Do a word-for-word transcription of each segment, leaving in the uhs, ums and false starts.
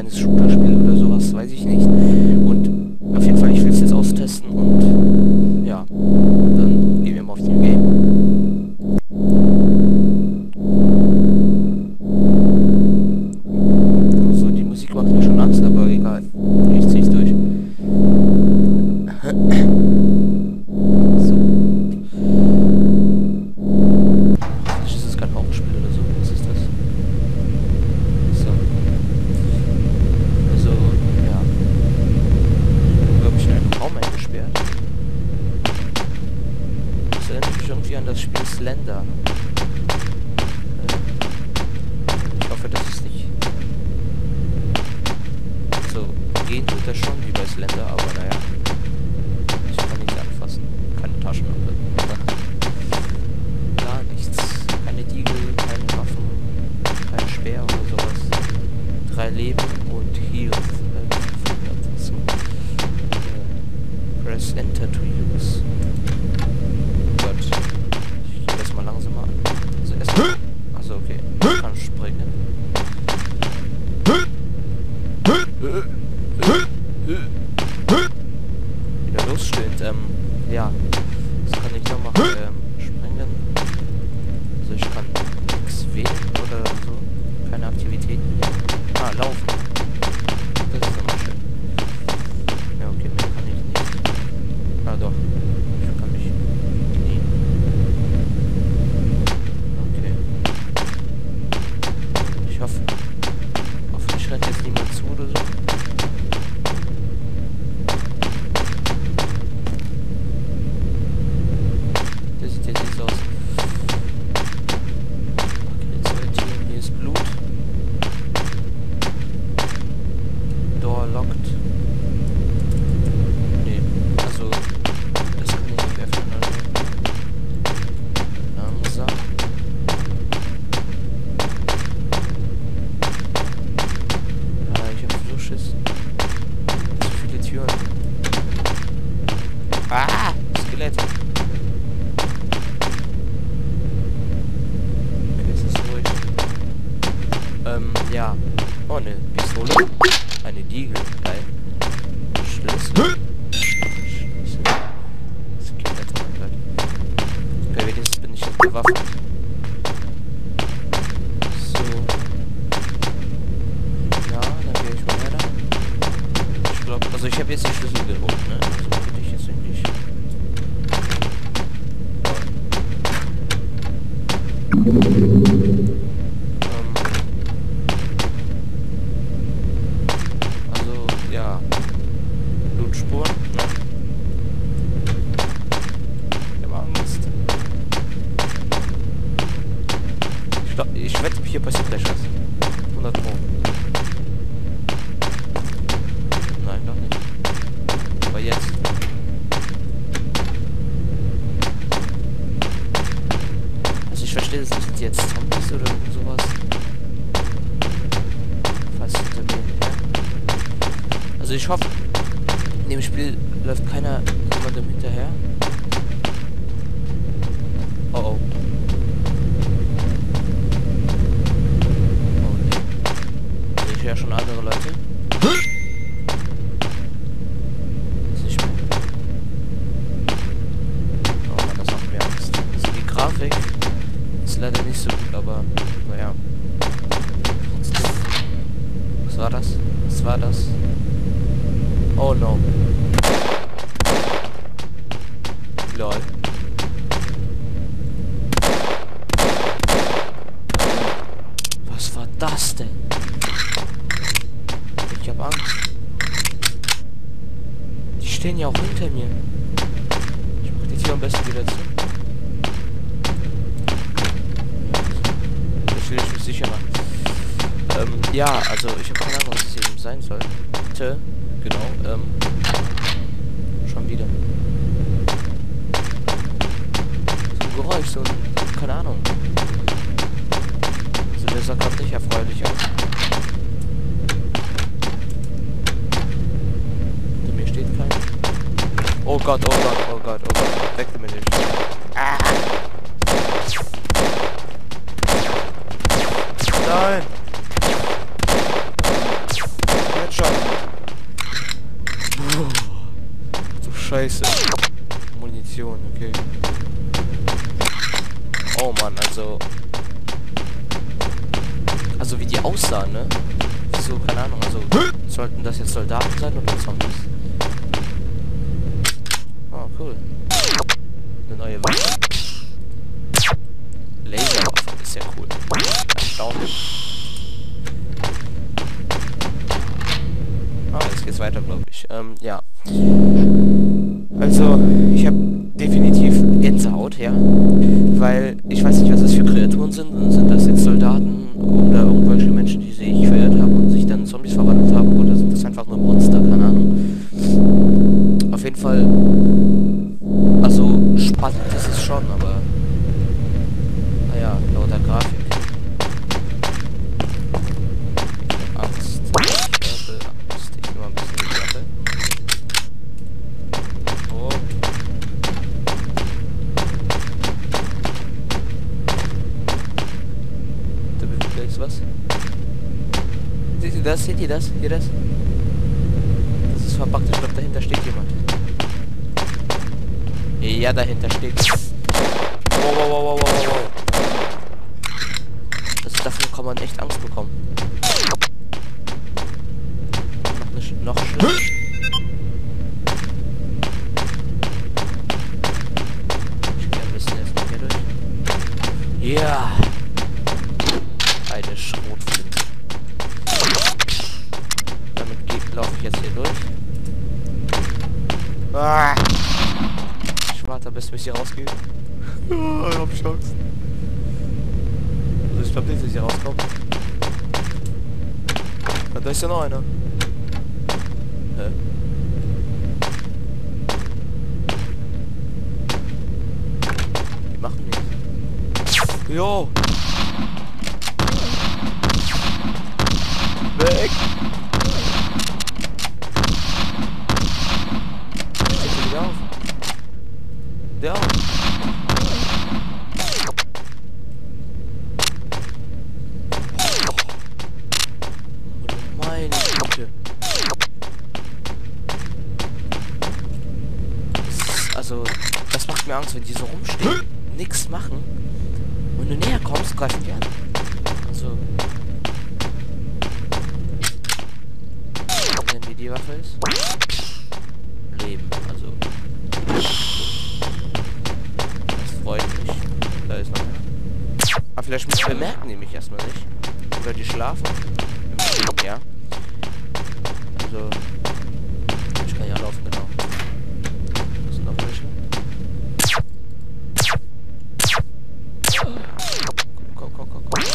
kleines Shooter-Spiel oder sowas, weiß ich nicht. Und auf jeden Fall, ich will es jetzt austesten und ja, dann gehen wir mal auf New Game. Also die Musik macht mir schon Angst, aber egal. Ich zieh's durch. So. Hoffentlich ist es kein Horrorspiel oder so. Was ist das? So. Also, ja. Glaube ich in einem Raum eingesperrt. Das erinnert mich irgendwie an das Spiel Slender. Ich hoffe, das ist nicht... So, gehen tut das schon wie bei Slender, aber naja. Ich kann nichts anfassen. Keine Taschenlampe. Gar nichts. Keine Diegel, keine Waffen, kein Speer oder sowas. Drei Leben und Heal. Äh, so. Äh, press Enter to use. Gott. Ich gehe das mal langsamer an. Also erstmal. Achso, okay. Ich kann springen. Wieder losstehend, ähm, ja. Was kann ich noch machen? Ähm, springen. Also ich kann nichts wählen oder so. Keine Aktivitäten. Ah, laufen. Das ist nochmal schön. Ja, okay, mehr kann ich nicht. Ah, doch. Ich kann mich knien. Okay. Ich hoffe. Hoffentlich rennt jetzt niemand zu oder so. Der sieht jetzt nicht so aus. Okay, zwei Türen, hier ist Blut. Door locked. Nee, also das kann ich nicht öffnen, also. Langsam. Ah, ich hab so Schiss. Zu viele Türen. Ah! Skelett! Okay, es ist ruhig. Ähm, ja. Oh, ne Pistole. Eine Diegel. Geil. Schlüssel. Schlüssel. Skelett, oh mein Gott. Okay, wenigstens bin ich jetzt bewaffnet. So. Ja, dann gehe ich mal weiter. Ich glaube, also ich habe jetzt die Schlüssel geholt, ne? Also bin ich jetzt eigentlich... Ähm, also, ja. Blutspuren, ne? Ich hab Angst. Ich glaub, ich wette, hier passiert gleich was. hundert Pro. Nein, doch nicht. Aber jetzt. Also ich verstehe das nicht. Sind jetzt Zombies oder sowas? Fast hinter mir her. Also ich hoffe, in dem Spiel läuft keiner jemandem hinterher. Oh oh. Oh nee. Ich höre schon andere Leute. Ist nicht mehr. Oh Mann, das macht mir Angst. Also die Grafik ist leider nicht so gut, aber naja. Trotzdem. Was war das? Was war das? Oh no. Lol. Was war das denn? Ich hab Angst. Die stehen ja auch hinter mir. Ich mach die Tür am besten wieder zu. Das will ich mich sicher machen. Ähm, ja, also ich habe keine Ahnung, was es eben sein soll. Bitte. Genau, ähm. Schon wieder. So ein Geräusch, so ein. Keine Ahnung. Also der sah gerade nicht erfreulich aus. Hinter mir steht keiner. Oh Gott, oh Gott, oh Gott, oh Gott. Weg damit nicht. Ah! Nein! scheiße. Munition, okay. Oh Mann, also... Also wie die aussahen, ne? So, keine Ahnung, also... Sollten das jetzt Soldaten sein oder Zombies? Oh, cool. Eine neue Waffe. Laserwaffe, ist ja cool. Erstaunlich. Ah, jetzt geht's weiter, glaube ich. Ähm, ja. Also, ich habe definitiv Gänsehaut, ja. Weil, ich weiß nicht, was das für Kreaturen sind. Sind das jetzt Soldaten oder irgendwelche Menschen, die sich verirrt haben und sich dann in Zombies verwandelt haben? Oder sind das einfach nur Monster? Keine Ahnung. Auf jeden Fall... Also, spannend ist es schon, aber... Naja, lauter Grafik. Angst. Ich habe Angst. Ich nehme mal ein bisschen die Waffe. Oh. Da bewegt jetzt was. Seht ihr das? Seht ihr das? Seht ihr das? Das ist verpackt. Ich glaube, dahinter steht jemand. Ja, dahinter steht. Wow, wow, wow, wow, wow, wow. Also davon kann man echt Angst bekommen. Noch eine Sch noch schlimmer. Ich gehe ein bisschen erstmal hier durch. Ja. Eine Schrotflinte. Damit laufe ich jetzt hier durch. Ah. Ich warte, bis mich hier rausgeht. Oh, ich hab Chance. Also ich glaube nicht, dass ich hier rauskomme. Ah, da ist ja noch einer. Hä? Die machen nichts. Jo! Weg! Steht wieder auf. Der auch. Meine Güte. Also, das macht mir Angst, wenn die so rumstehen, nix machen. Wenn du näher kommst, greifen die an. Also. Wenn wie die Waffe ist. Leben, also. Das freut mich. Da ist noch einer. Aber vielleicht müssen wir merken, nämlich erstmal nicht. Oder die schlafen. Im Stehen, ja. Also. Ich kann ja laufen, genau. Das sind noch welche. Komm, komm, komm, komm.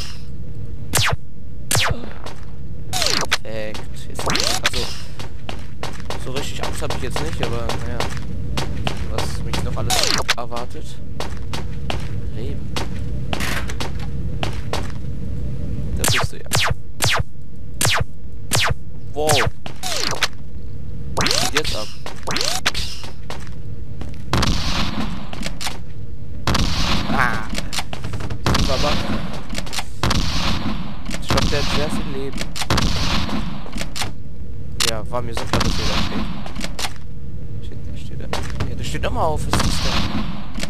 Perfekt. Jetzt, also. So richtig Angst habe ich jetzt nicht, aber naja. Was mich noch alles erwartet. Leben. Da bist du ja. Wow. Was geht jetzt ab? Ah. Super. Ich glaube, der hat sehr viel Leben. Ja, war mir so klar, dass der da steht. Steht, der steht da. Ja, der steht nochmal auf. Was ist das denn?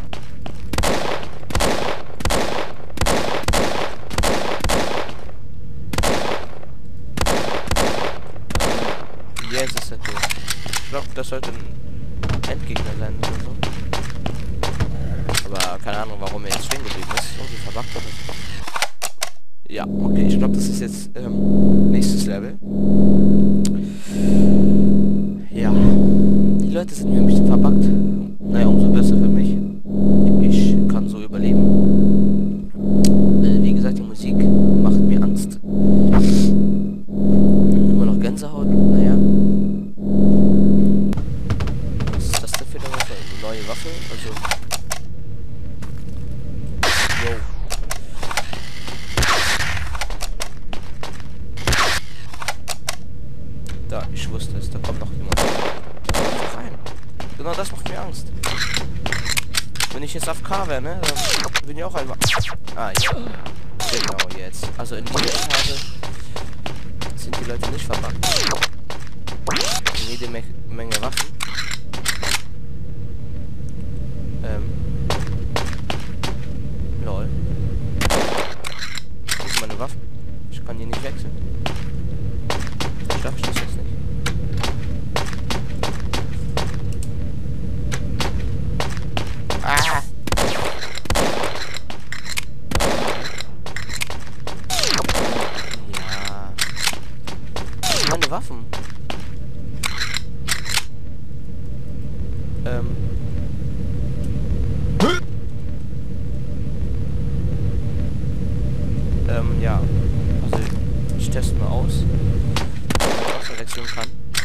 Yes, ist er tot. Ich glaube, das sollte ein Endgegner sein oder so. Aber keine Ahnung, warum er jetzt stehen geblieben ist. Irgendwie verbuggt oder so. Ja, okay, ich glaube, das ist jetzt ähm, nächstes Level. Ja. Die Leute sind mir ein bisschen verbuggt. Naja, umso besser für mich. Ich kann so überleben. Äh, wie gesagt, die Musik macht mir Angst. Immer noch Gänsehaut. Naja. Was ist das denn für eine Waffe? Eine neue Waffe? Also. Yo. Da, ich wusste es, da kommt noch jemand. Da kommt rein. Genau das macht mir Angst. Wenn ich jetzt auf K wäre, ne, dann bin ich auch einmal. Ah, ja. Genau, jetzt. Also in dieser Etage sind die Leute nicht verbuggt. Jede Me Menge Waffen. nicht wechseln? Ich darf ich das jetzt nicht. Ah! Ja. Meine Waffen. Ähm. Ähm, ja. Also, ich teste mal aus, ob ich auch verwechseln kann.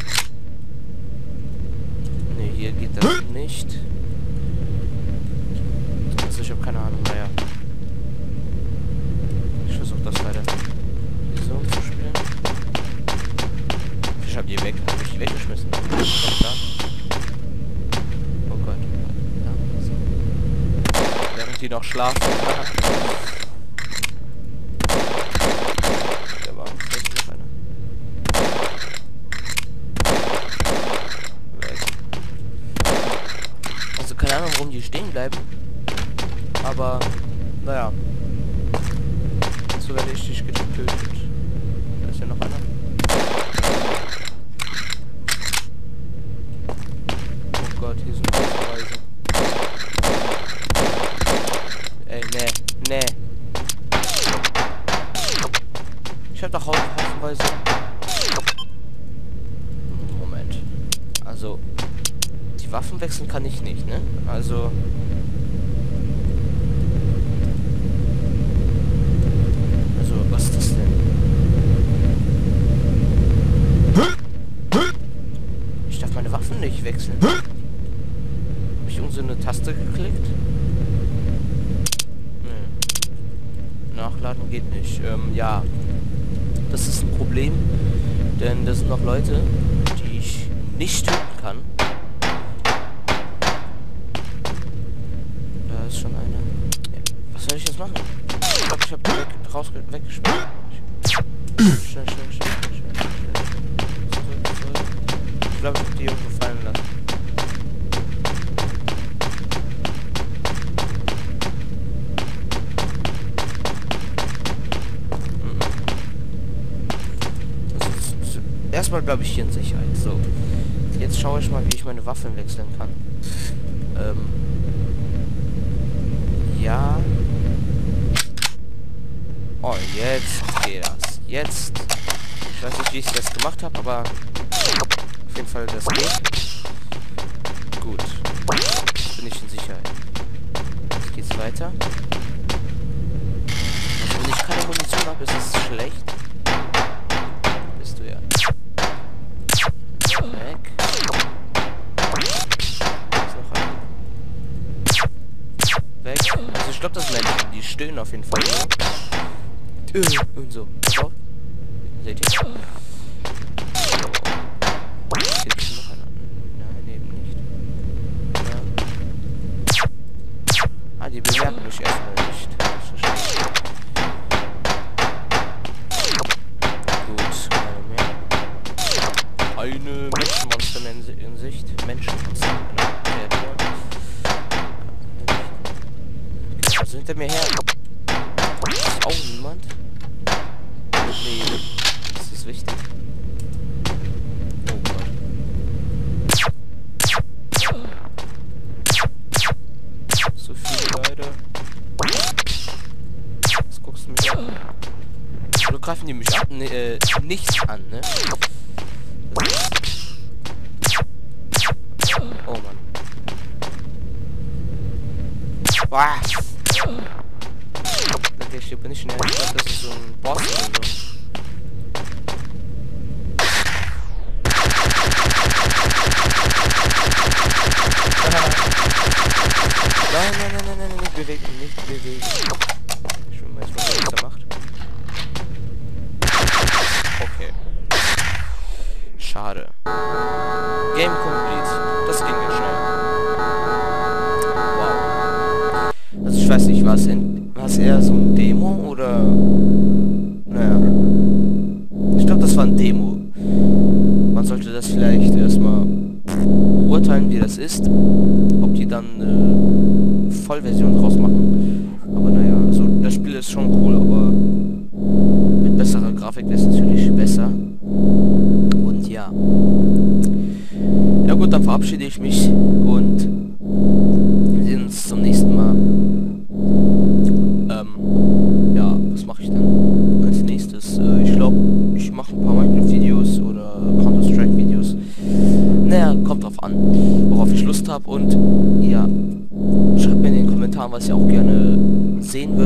Ne, hier geht das nicht. Also, ich habe keine Ahnung, naja. Ich versuche das leider so zu spielen. Ich habe die weg, habe ich die weggeschmissen. Kommt da. Oh Gott, oh Gott. Ja, so. Während die noch schlafen. Keine Ahnung, warum die stehen bleiben. Aber, naja. So werde ich dich getötet. Da ist ja noch einer. Oh Gott, hier sind Haufenweise. Ey, nee, nee. Ich hab doch haufenweise. Moment. Also. Waffen wechseln kann ich nicht, ne? Also... Also, was ist das denn? Ich darf meine Waffen nicht wechseln. Habe ich irgend so eine Taste geklickt? Nee. Nachladen geht nicht. Ähm, ja. Das ist ein Problem. Denn da sind noch Leute, die ich nicht töten kann. Schon eine. Was soll ich jetzt machen? Ich glaube, ich habe die weg, raus weggespielt. Schnell, schnell, schnell, schnell, schnell. Zurück, zurück. Ich glaube, ich habe die irgendwo fallen lassen. Also, erstmal glaube ich hier in Sicherheit. So. Jetzt schaue ich mal, wie ich meine Waffen wechseln kann. Ähm. Ja. Oh, jetzt geht das. Jetzt. Ich weiß nicht, wie ich das gemacht habe, aber auf jeden Fall, das geht. Gut. Jetzt bin ich in Sicherheit. Jetzt geht's weiter. Also, wenn ich keine Munition habe, ist es schlecht. Bist du ja. Weg. Weg. Also ich glaube, das sind Menschen, die stöhnen auf jeden Fall. Äh, und so. Pass auf. Seht ihr? So. Hier ist noch einer. Nein, eben nicht. Ja. Ah, die bemerken mich erstmal nicht. Das verstehe ich. Gut, keine mehr. Eine Menschenmonster in Sicht. Menschenmonster, genau. Also hinter mir her. Ist auch niemand. Nee, das ist wichtig. Oh Gott. So viele Leute. Was guckst du mich an? Oder greifen die mich an? Nee, äh, nicht an, ne? Oh Mann. Ah. Okay, hier bin ich näher. Ich glaube, das ist so ein Boss oder so. Nein, nein, nein, nein, nein, nicht bewegen, nicht bewegen. Ich will mal jetzt mal, was er macht. Okay. Schade. Game complete. Das ging ja schnell. Wow. Also ich weiß nicht, was in was eher so ein Demo oder naja. Ich glaube, das war ein Demo. Man sollte das vielleicht erstmal beurteilen, wie das ist. Ob die dann eine Vollversion draus machen. Aber naja, also das Spiel ist schon cool, aber mit besserer Grafik Counter-Strike wäre es natürlich besser. Und ja. Ja gut, dann verabschiede ich mich und wir sehen uns zum nächsten Mal. Ähm, ja, was mache ich dann als nächstes? Äh, ich glaube, ich mache ein paar Minecraft-Videos oder Counter-Strike-Videos. Naja, kommt drauf an, worauf ich Lust habe. Und ja, schreibt mir in den Kommentaren, was ihr auch gerne sehen würdet.